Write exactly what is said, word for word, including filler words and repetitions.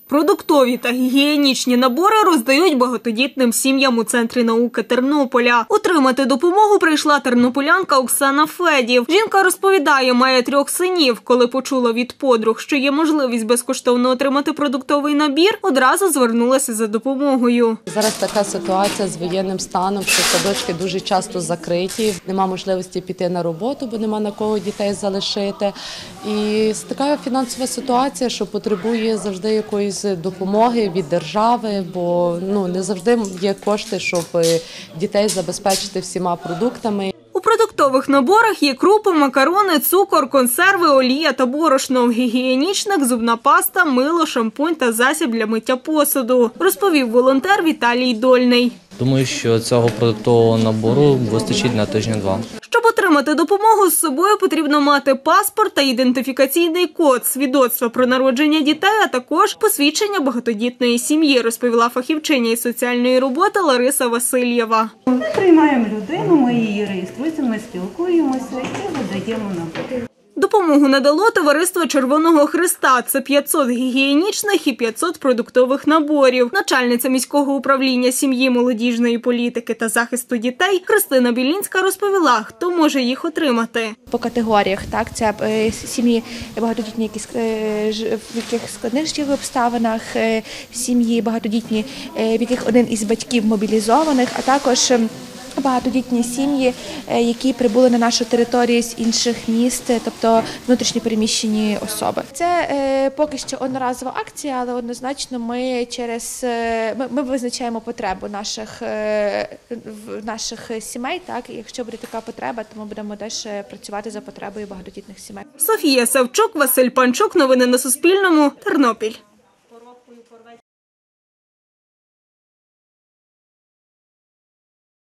Продуктові та гігієнічні набори роздають багатодітним сім'ям у Центрі науки Тернополя. Отримати допомогу прийшла тернополянка Оксана Федів. Жінка розповідає, має трьох синів. Коли почула від подруг, що є можливість безкоштовно отримати продуктовий набір, одразу звернулася за допомогою. Зараз така ситуація з воєнним станом, що садочки дуже часто закриті, нема можливості піти на роботу, бо нема на кого дітей залишити. І така фінансова ситуація, що потребує завжди якоїсь допомоги від держави, бо ну, не завжди є кошти, щоб дітей забезпечити всіма продуктами. У продуктових наборах є крупи, макарони, цукор, консерви, олія та борошно, гігієнічник, зубна паста, мило, шампунь та засіб для миття посуду, розповів волонтер Віталій Дольний. Думаю, що цього продуктового набору вистачить на тиждень-два. Щоб отримати допомогу, з собою потрібно мати паспорт та ідентифікаційний код, свідоцтво про народження дітей, а також посвідчення багатодітної сім'ї, розповіла фахівчиня із соціальної роботи Лариса Васильєва. Ми приймаємо людину, ми її реєструємо, ми спілкуємося і видаємо набор. Допомогу надало товариство Червоного Хреста. Це п'ятсот гігієнічних і п'ятсот продуктових наборів. Начальниця міського управління сім'ї, молодіжної політики та захисту дітей Христина Білінська розповіла, хто може їх отримати. По категоріях, так, це сім'ї багатодітні, які в яких складних життєвих обставинах, сім'ї багатодітні, в яких один із батьків мобілізованих, а також багатодітні сім'ї, які прибули на нашу територію з інших міст, тобто внутрішньо переміщені особи. Це е, поки що одноразова акція, але однозначно ми через ми, ми визначаємо потребу наших е, наших сімей. Так, і якщо буде така потреба, то ми будемо теж працювати за потребою багатодітних сімей. Софія Савчук, Василь Панчук. Новини на Суспільному. Тернопіль.